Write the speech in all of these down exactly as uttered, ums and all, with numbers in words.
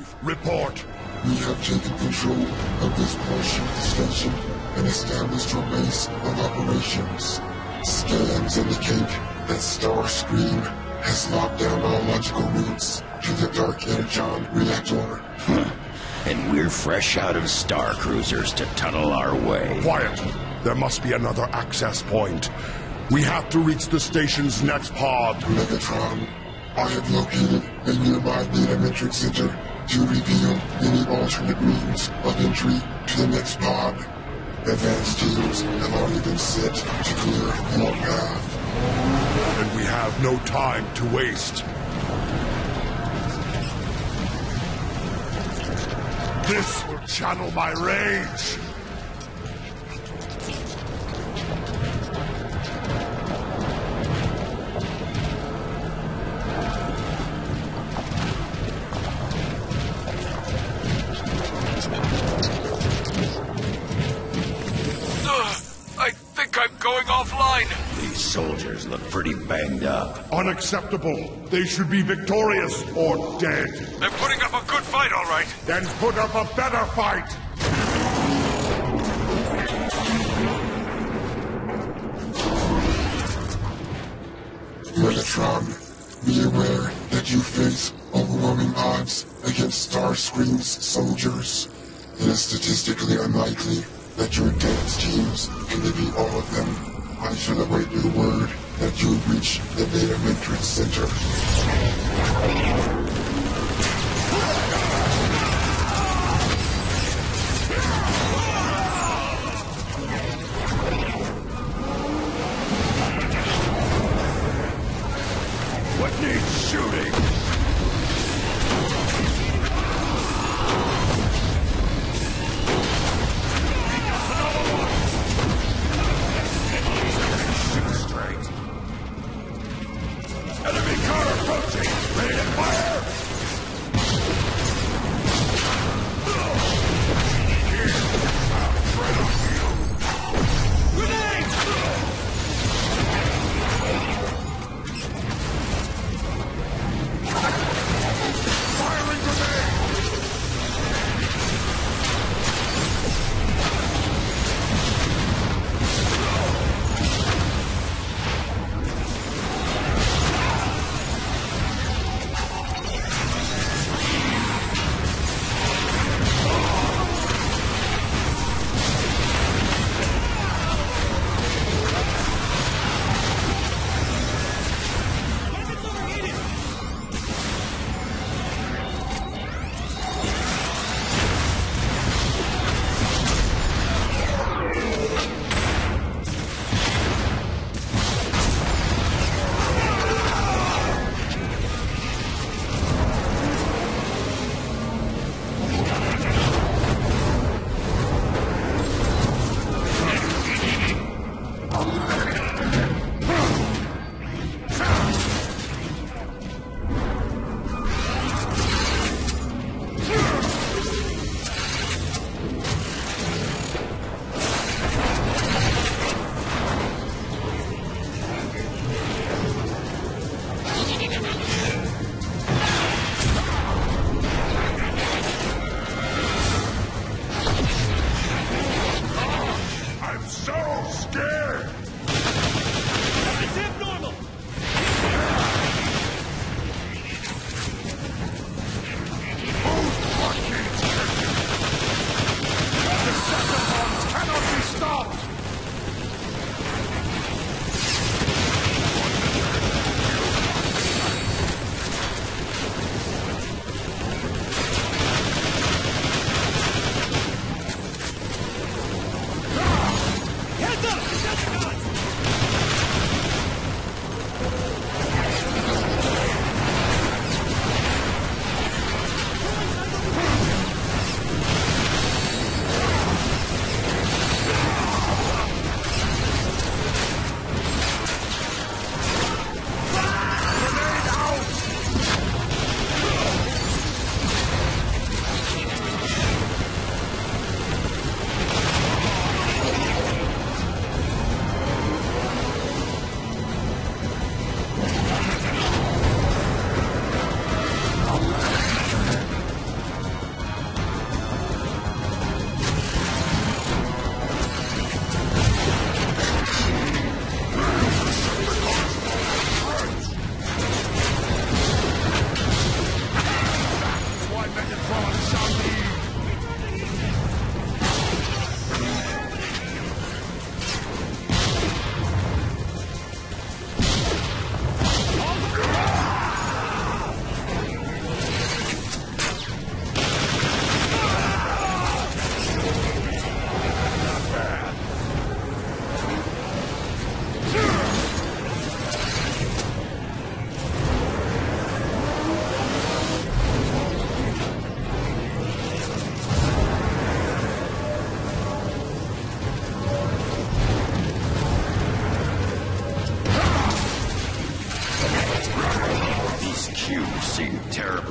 Five, report. We have taken control of this portion of the station and established our base of operations. Scans indicate that Starscream has locked down all logical routes to the Dark Energon reactor. And we're fresh out of Star Cruisers to tunnel our way. Quiet. There must be another access point. We have to reach the station's next pod. Megatron, I have located a nearby Beta Matrix Center to reveal any alternate means of entry to the next pod. Advanced teams have already been set to clear your path. And we have no time to waste. This will channel my rage! Going offline. These soldiers look pretty banged up. Unacceptable. They should be victorious or dead. They're putting up a good fight, all right. Then put up a better fight. Megatron, be aware that you face overwhelming odds against Starscream's soldiers. It is statistically unlikely that your advanced teams can defeat all of them. I shall await your word that you reach the Beta Matrix Center. What needs shooting?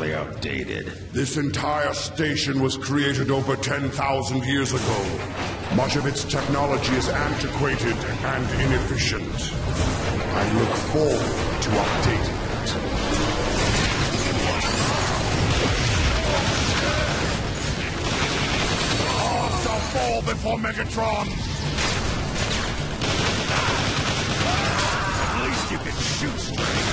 terribly outdated. This entire station was created over ten thousand years ago. Much of its technology is antiquated and inefficient. I look forward to updating it. All shall fall before Megatron! At least you can shoot straight.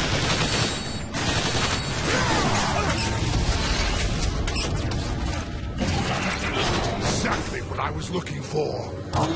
Exactly what I was looking for.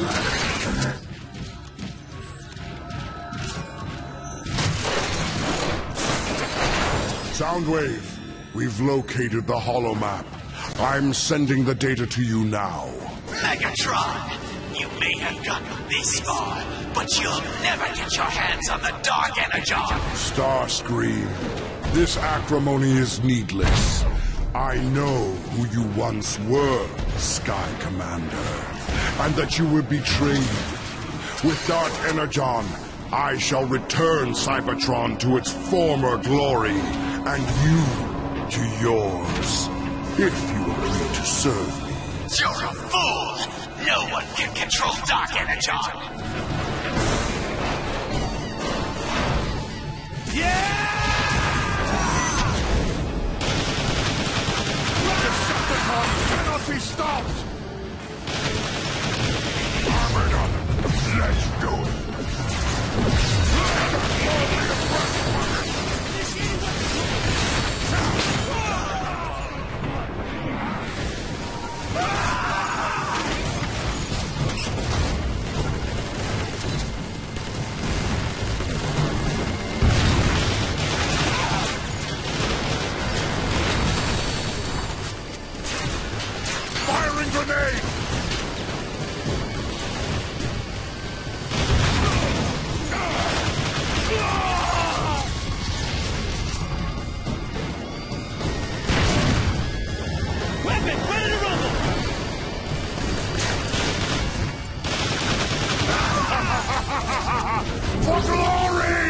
Soundwave, we've located the holomap. I'm sending the data to you now. Megatron, you may have gotten this far, but you'll never get your hands on the Dark Energon. Starscream, this acrimony is needless. I know who you once were, Sky Commander, and that you were betrayed. With Dark Energon, I shall return Cybertron to its former glory, and you to yours, if you agree to serve me. You're a fool! No one can control Dark Energon! Yeah! Decepticons cannot be stopped! Armored up! Let's do it! Firing grenade! Weapon, ready to rumble! For glory!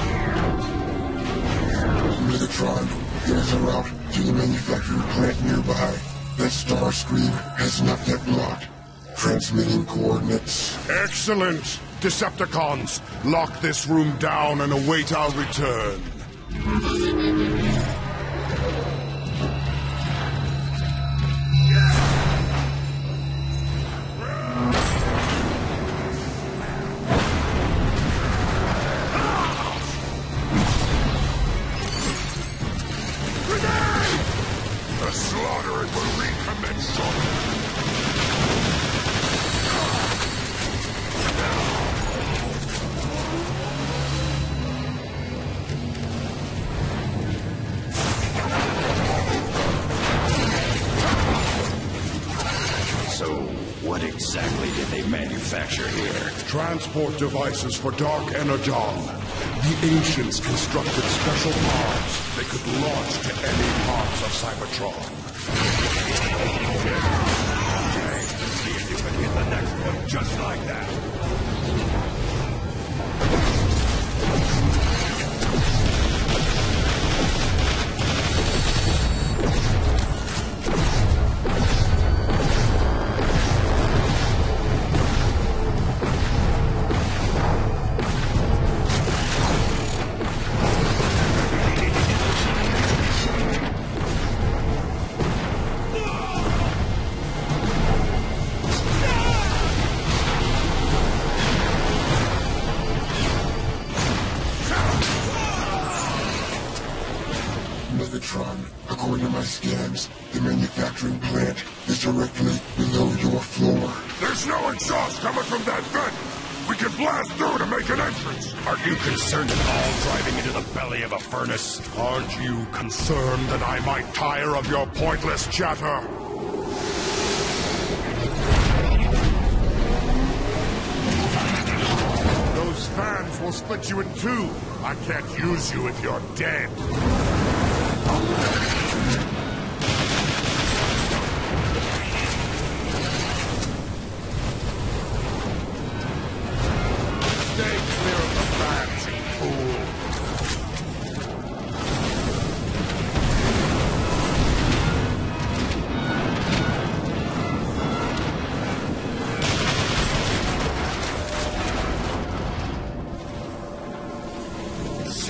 Megatron, there's a route to the manufacturing plant nearby. That Starscream has not yet blocked. Transmitting coordinates. Excellent! Decepticons, lock this room down and await our return. Grenade! The slaughter will recommence shortly. So, what exactly did they manufacture here? Transport devices for Dark Energon. The ancients constructed special pods they could launch to any parts of Cybertron. Okay, see if you can hit the next one just like that. Megatron, according to my scans, the manufacturing plant is directly below your floor. There's no exhaust coming from that vent! We can blast through to make an entrance! Are you concerned at all driving into the belly of a furnace? Aren't you concerned that I might tire of your pointless chatter? Those fans will split you in two. I can't use you if you're dead. Stay clear of the fans, you fool.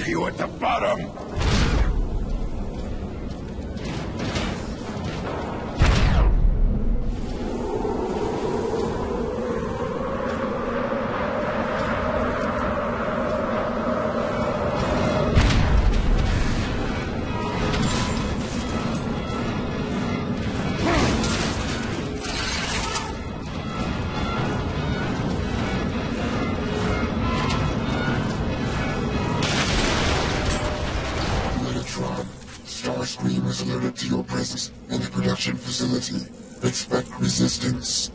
you at the bottom! Starscream is alerted to your presence in the production facility. Expect resistance.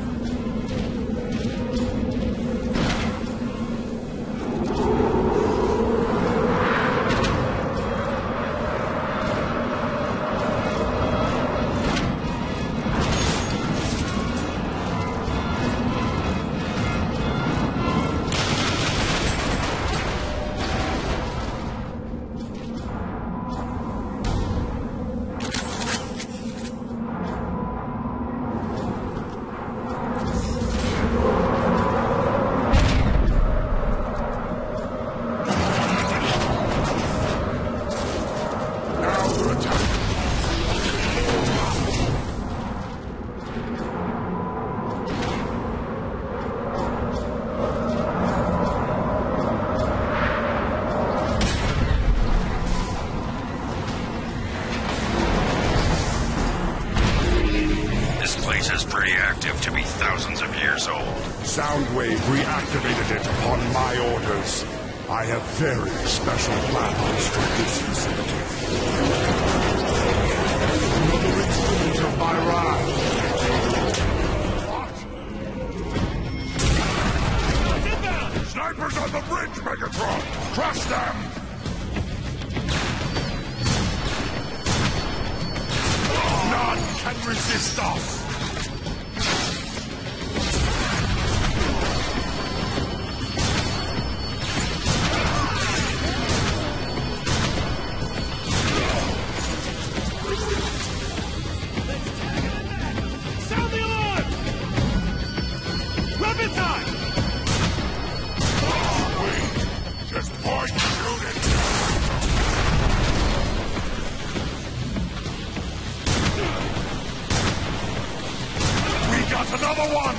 To be thousands of years old. Soundwave reactivated it upon my orders. I have very special plans for this facility. Another instrument of my wrath. What? Snipers on the bridge, Megatron! Crush them! None can resist us! Another one!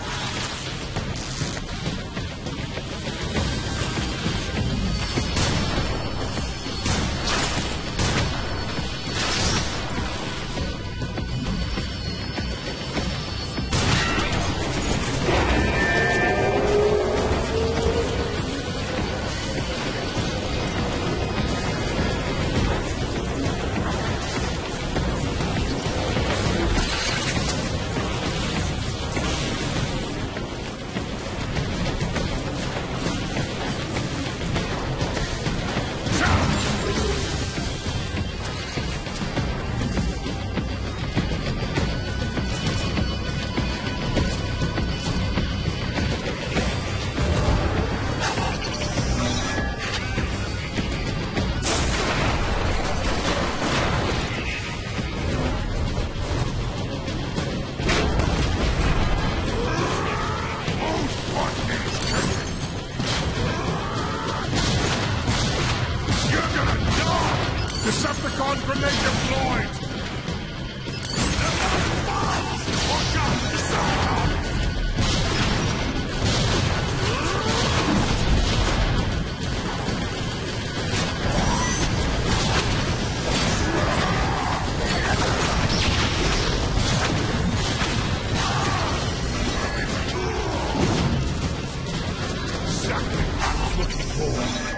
Decepticon grenade deployed! Watch out, Decepticon! Exactly what I was looking for.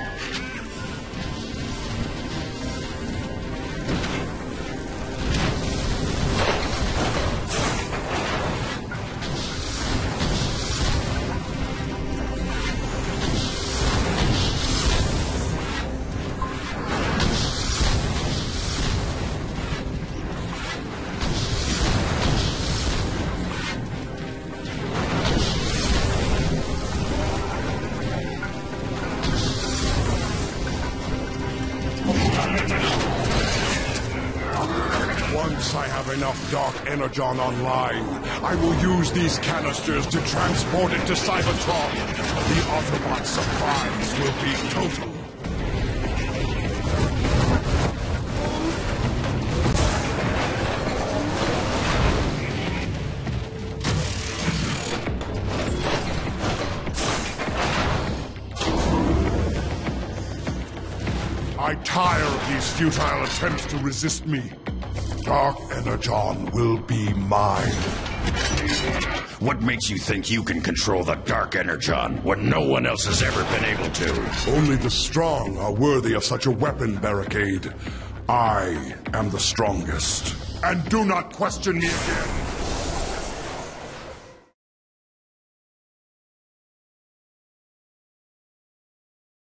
Once I have enough Dark Energon online, I will use these canisters to transport it to Cybertron. The Autobot surprise will be total. I tire of these futile attempts to resist me. Dark Energon will be mine. What makes you think you can control the Dark Energon when no one else has ever been able to? Only the strong are worthy of such a weapon, Barricade. I am the strongest. And do not question me again.